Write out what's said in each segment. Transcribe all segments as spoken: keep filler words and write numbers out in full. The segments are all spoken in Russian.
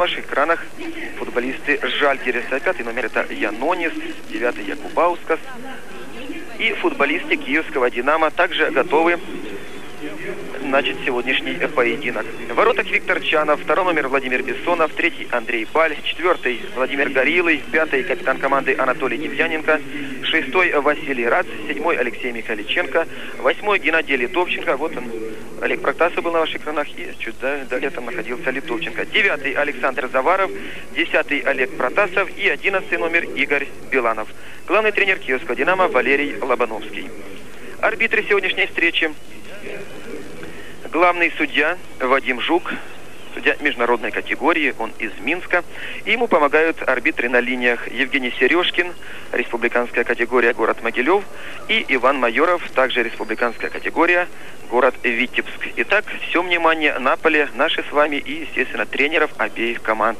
ваших экранах футболисты Жальгириса. Пятый номер это Янонис, девятый Якубаускас. И футболисты киевского «Динамо» также готовы начать сегодняшний поединок. В воротах Виктор Чанов, второй номер Владимир Бессонов, третий Андрей Баль, четвертый Владимир Горилый, пятый капитан команды Анатолий Демьяненко, шестой Василий Рац, седьмой Алексей Михайличенко, восьмой Геннадий Литовченко, вот он, Олег Протасов был на ваших экранах, и чуть далее там находился Литовченко, девятый Александр Заваров, десятый Олег Протасов и одиннадцатый номер Игорь Биланов. Главный тренер киевского «Динамо» Валерий Лобановский. Арбитры сегодняшней встречи: главный судья Вадим Жук, судья международной категории, он из Минска. И ему помогают арбитры на линиях Евгений Сережкин, республиканская категория, город Могилев, и Иван Майоров, также республиканская категория, город Витебск. Итак, все внимание на поле наши с вами и, естественно, тренеров обеих команд.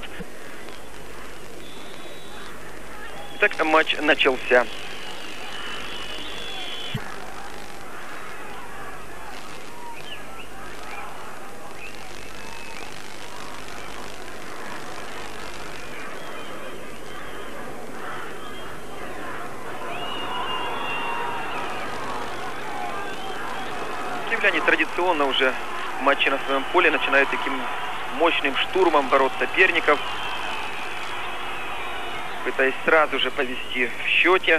Итак, матч начался. Киевляне традиционно уже матчи на своем поле начинают таким мощным штурмом ворот соперников, пытаясь сразу же повести в счете.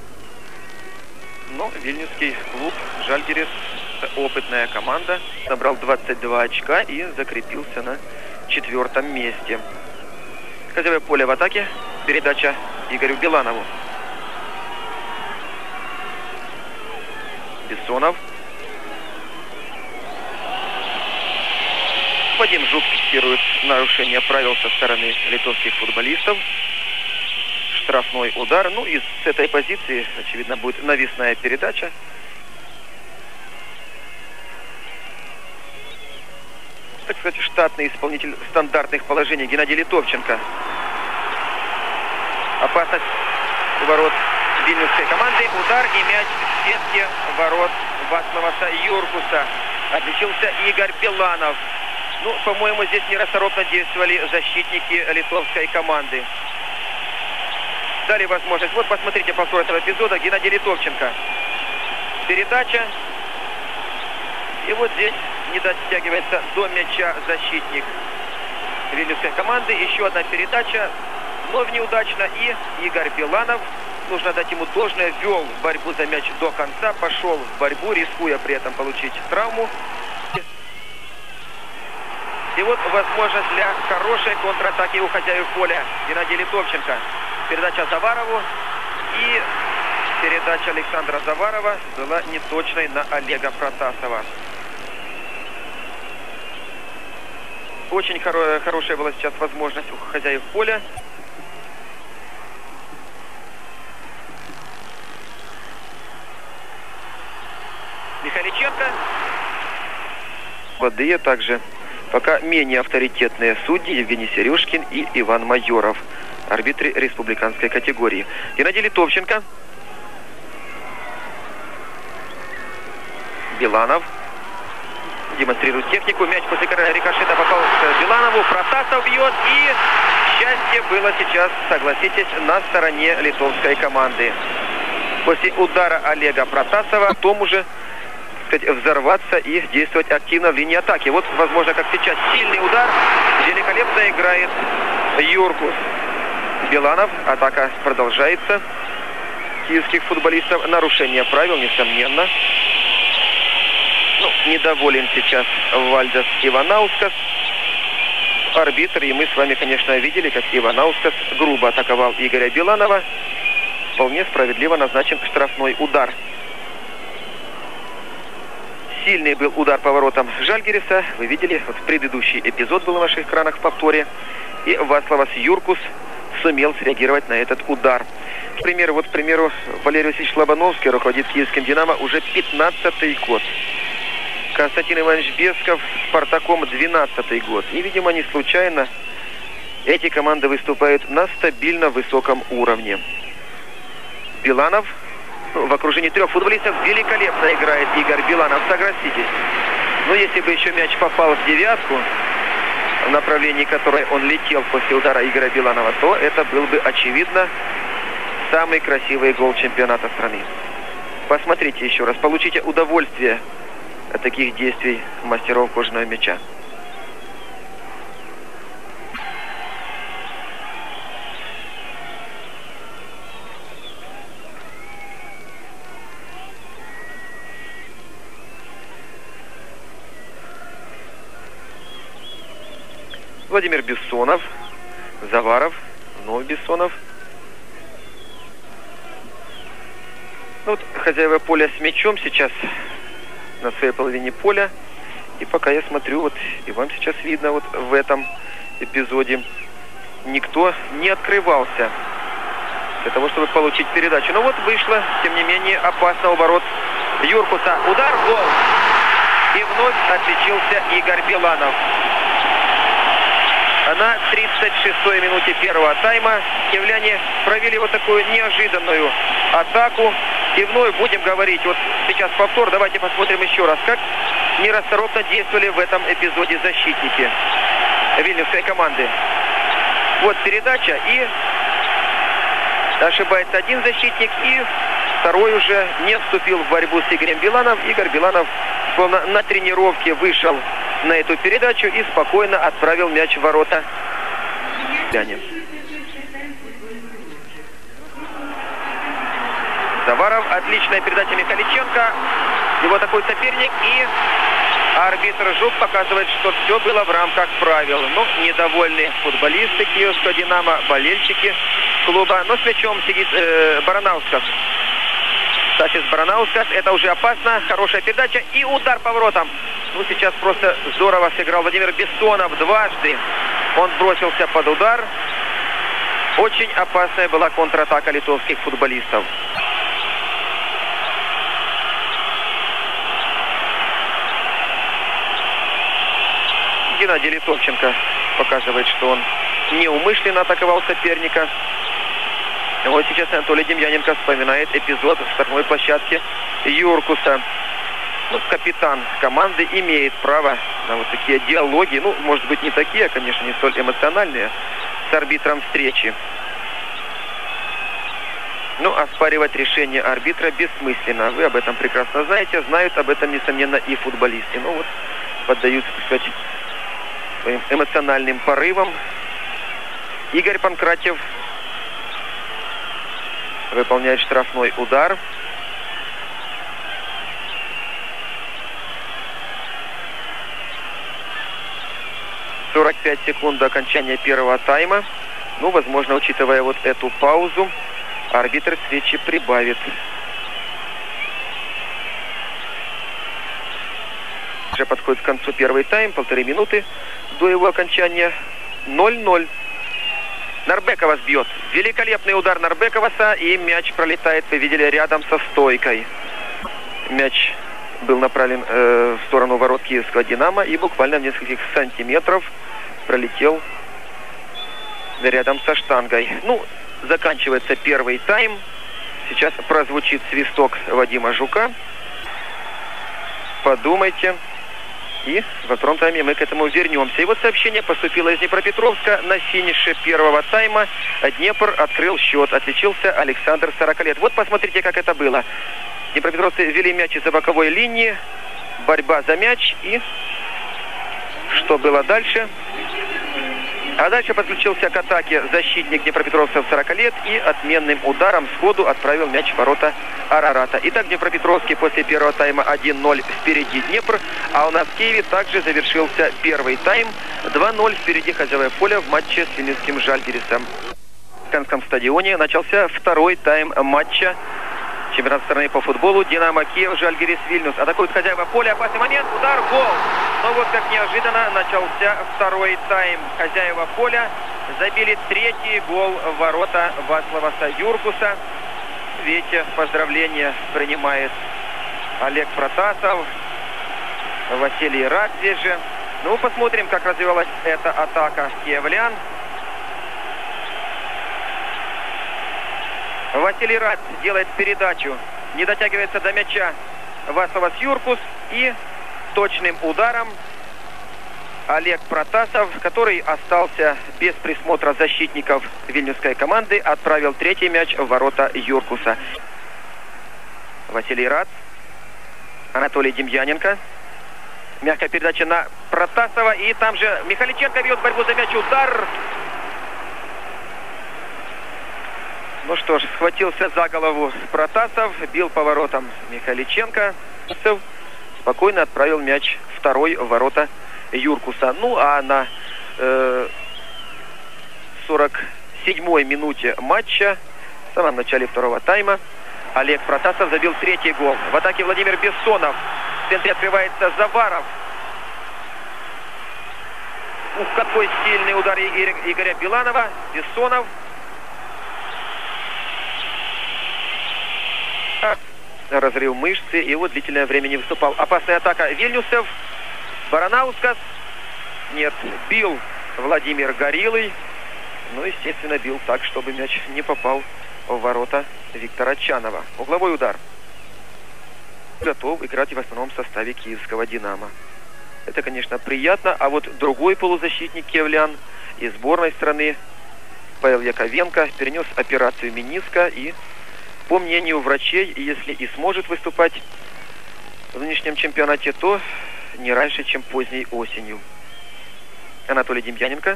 Но вильнюсский клуб «Жальгирис», опытная команда, набрал двадцать два очка и закрепился на четвертом месте. Хозяева поля в атаке. Передача Игорю Биланову. Бессонов. Вадим Жук фиксирует нарушение правил со стороны литовских футболистов. Штрафной удар. Ну и с этой позиции, очевидно, будет навесная передача. Так сказать, штатный исполнитель стандартных положений Геннадий Литовченко. Опасность у ворот вильнюсской команды. Удар и мяч в сетке ворот Вацлаваса Юркуса. Отличился Игорь Биланов. Ну, по-моему, здесь нерасторопно действовали защитники литовской команды. Дали возможность. Вот посмотрите повтор этого эпизода. Геннадий Литовченко. Передача. И вот здесь не дотягивается до мяча защитник вильнюсской команды. Еще одна передача. Вновь неудачно. И Игорь Биланов, нужно дать ему должное, вел борьбу за мяч до конца. Пошел в борьбу, рискуя при этом получить травму. И вот возможность для хорошей контратаки у хозяев поля. Геннадий Литовченко. Передача Заварову. И передача Александра Заварова была неточной на Олега Протасова. Очень хоро хорошая была сейчас возможность у хозяев поля. Михайличенко. Молодые также. Пока менее авторитетные судьи Евгений Сережкин и Иван Майоров, арбитры республиканской категории. Геннадий Литовченко. Биланов демонстрирует технику. Мяч после рикошета попал к Биланову. Протасов бьет. И счастье было сейчас, согласитесь, на стороне литовской команды. После удара Олега Протасова, потом уже взорваться и действовать активно в линии атаки. Вот, возможно, как сейчас, сильный удар. Великолепно играет Юркус. Биланов. Атака продолжается. Киевских футболистов. Нарушение правил, несомненно. Ну, недоволен сейчас Вальдас Иванаускас, арбитр. И мы с вами, конечно, видели, как Иванаускас грубо атаковал Игоря Биланова. Вполне справедливо назначен штрафной удар. Сильный был удар по воротам Жальгириса. Вы видели, вот предыдущий эпизод был на ваших экранах в повторе. И Вацлавас Юркус сумел среагировать на этот удар. К примеру, вот, к примеру, Валерий Васильевич Лобановский руководит киевским «Динамо» уже пятнадцатый год. Константин Иванович Бесков «Спартаком» двенадцатый год. И, видимо, не случайно эти команды выступают на стабильно высоком уровне. Биланов. В окружении трех футболистов великолепно играет Игорь Биланов, согласитесь. Но если бы еще мяч попал в девятку, направлении которой он летел после удара Игоря Биланова, то это был бы, очевидно, самый красивый гол чемпионата страны. Посмотрите еще раз, получите удовольствие от таких действий мастеров кожаного мяча. Владимир Бессонов, Заваров, вновь Бессонов. Ну, вот хозяева поля с мячом сейчас на своей половине поля. И пока я смотрю, вот и вам сейчас видно, вот в этом эпизоде никто не открывался для того, чтобы получить передачу. Но вот вышло, тем не менее, опасно у ворот Юркуса. Удар, гол. И вновь отличился Игорь Биланов. На тридцать шестой минуте первого тайма киевляне провели вот такую неожиданную атаку. И вновь будем говорить, вот сейчас повтор, давайте посмотрим еще раз, как нерасторопно действовали в этом эпизоде защитники вильнюсской команды. Вот передача, и ошибается один защитник, и второй уже не вступил в борьбу с Игорем Билановым. Игорь Биланов словно на тренировке вышел на эту передачу и спокойно отправил мяч в ворота. Заваров, отличная передача Михаличенко. Его такой соперник, и арбитр Жук показывает, что все было в рамках правил. Ну, недовольны футболисты киевского «Динамо», болельщики клуба. Но с мячом сидит э, Баранаускас. Стасис Баранаускас. Это уже опасно. Хорошая передача и удар по воротам. Ну, сейчас просто здорово сыграл Владимир Бессонов дважды. Он бросился под удар. Очень опасная была контратака литовских футболистов. Геннадий Литовченко показывает, что он неумышленно атаковал соперника. Вот сейчас Анатолий Демьяненко вспоминает эпизод в штрафной площадке Юркуса. Ну, капитан команды имеет право на вот такие диалоги. Ну, может быть, не такие, конечно, не столь эмоциональные, с арбитром встречи. Ну, оспаривать решение арбитра бессмысленно. Вы об этом прекрасно знаете. Знают об этом, несомненно, и футболисты. Ну, вот, поддаются, так сказать, своим эмоциональным порывам. Игорь Панкратьев выполняет штрафной удар. сорок пять секунд до окончания первого тайма. Ну, возможно, учитывая вот эту паузу, арбитр встречи прибавит. Уже подходит к концу первый тайм, полторы минуты до его окончания. ноль ноль. Нарбековас бьет. Великолепный удар Нарбековаса, и мяч пролетает, вы видели, рядом со стойкой. Мяч был направлен э, в сторону ворот киевского «Динамо» и буквально в нескольких сантиметров пролетел рядом со штангой. Ну, заканчивается первый тайм. Сейчас прозвучит свисток Вадима Жука. Подумайте. И во втором тайме мы к этому вернемся. И вот сообщение поступило из Днепропетровска. На финише первого тайма Днепр открыл счет. Отличился Александр Сороколет. Вот посмотрите, как это было. Днепропетровцы вели мяч из-за боковой линии. Борьба за мяч. И что было дальше? А дальше подключился к атаке защитник днепропетровцев Сороколет и отменным ударом сходу отправил мяч в ворота Арарата. Итак, Днепропетровский после первого тайма один ноль впереди Днепр. А у нас в Киеве также завершился первый тайм. два ноль впереди хозяева поля в матче с вильнюсским Жальгирисом. В Канском стадионе начался второй тайм матча чемпионата страны по футболу. Динамо Киев, Жальгирис, Вильнюс. Атакует хозяева поля. Опасный момент. Удар, гол. Но вот как неожиданно начался второй тайм. Хозяева поля забили третий гол в ворота Вацлаваса Юркуса. Видите, поздравления принимает Олег Протасов, Василий Рад здесь же. Ну, посмотрим, как развивалась эта атака киевлян. Василий Рад делает передачу. Не дотягивается до мяча Вацлавас Юркус. И точным ударом Олег Протасов, который остался без присмотра защитников вильнюсской команды, отправил третий мяч в ворота Юркуса. Василий Рац, Анатолий Демьяненко. Мягкая передача на Протасова. И там же Михаличенко ведет борьбу за мяч. Удар. Ну что ж, схватился за голову Протасов. Бил поворотом Михаличенко. Спокойно отправил мяч второй в ворота Юркуса. Ну а на э, сорок седьмой минуте матча, в самом начале второго тайма, Олег Протасов забил третий гол. В атаке Владимир Бессонов. В центре открывается Заваров. Ух, какой сильный удар Игоря Биланова. Бессонов. Разрыв мышцы, и вот длительное время не выступал. Опасная атака вильнюсов. Баранаускас. Нет, бил Владимир Горилый. Ну, естественно, бил так, чтобы мяч не попал в ворота Виктора Чанова. Угловой удар. Готов играть в основном составе киевского «Динамо». Это, конечно, приятно. А вот другой полузащитник киевлян из сборной страны, Павел Яковенко, перенес операцию мениска и, по мнению врачей, если и сможет выступать в нынешнем чемпионате, то не раньше, чем поздней осенью. Анатолий Демьяненко.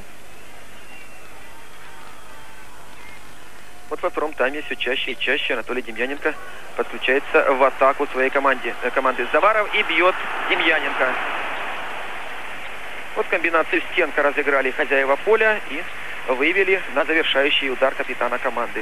Вот во втором тайме все чаще и чаще Анатолий Демьяненко подключается в атаку своей команде, команды Заваров, и бьет Демьяненко. Вот комбинацию стенка разыграли хозяева поля и вывели на завершающий удар капитана команды.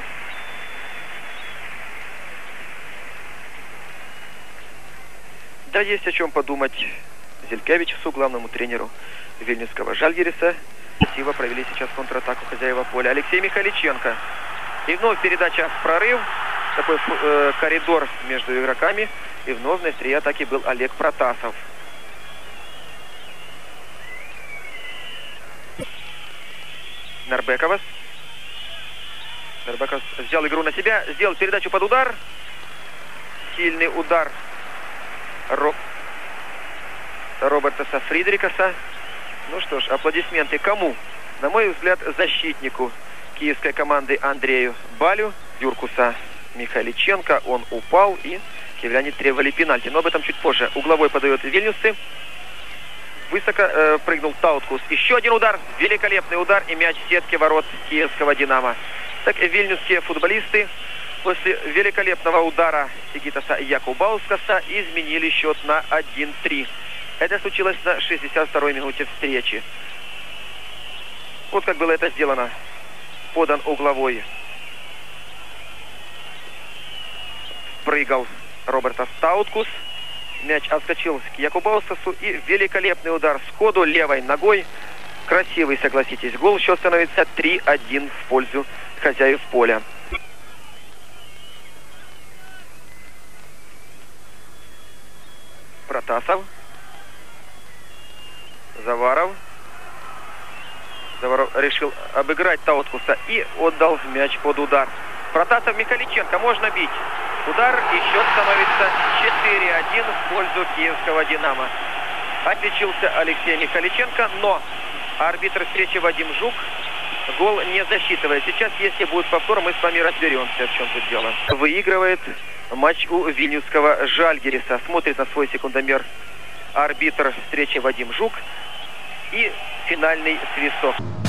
Да, есть о чем подумать Зелькевичусу, главному тренеру вильнюсского Жальгириса. Красиво провели сейчас контратаку хозяева поля. Алексей Михаличенко. И вновь передача в прорыв. Такой э, коридор между игроками. И вновь на острие атаки был Олег Протасов. Нарбековас. Нарбековас взял игру на себя. Сделал передачу под удар. Сильный удар Ро... Робертаса Фридрикаса. Ну что ж, аплодисменты кому? На мой взгляд, защитнику киевской команды Андрею Балю. Юркуса Михаличенко. Он упал, и киевляне требовали пенальти. Но об этом чуть позже. Угловой подает вильнюсцы. Высоко э, прыгнул Тауткус. Еще один удар. Великолепный удар. И мяч в сетке ворот киевского «Динамо». Так, вильнюсские футболисты после великолепного удара Сигитаса Якубаускаса изменили счет на один-три. Это случилось на шестьдесят второй минуте встречи. Вот как было это сделано. Подан угловой. Прыгал Робертас Тауткус. Мяч отскочил к Якубаускасу. И великолепный удар сходу левой ногой. Красивый, согласитесь, гол. Счет становится три-один в пользу хозяев поля. Протасов. Заваров. Заваров решил обыграть Тауткуса и отдал мяч под удар. Протасов, Михаличенко. Можно бить. Удар, и счет становится четыре-один в пользу киевского «Динамо». Отличился Алексей Михаличенко, но арбитр встречи Вадим Жук гол не засчитывает. Сейчас, если будет повтор, мы с вами разберемся, в чем тут дело. Выигрывает матч у вильнюсского Жальгириса. Смотрит на свой секундомер арбитр встречи Вадим Жук. И финальный свисток.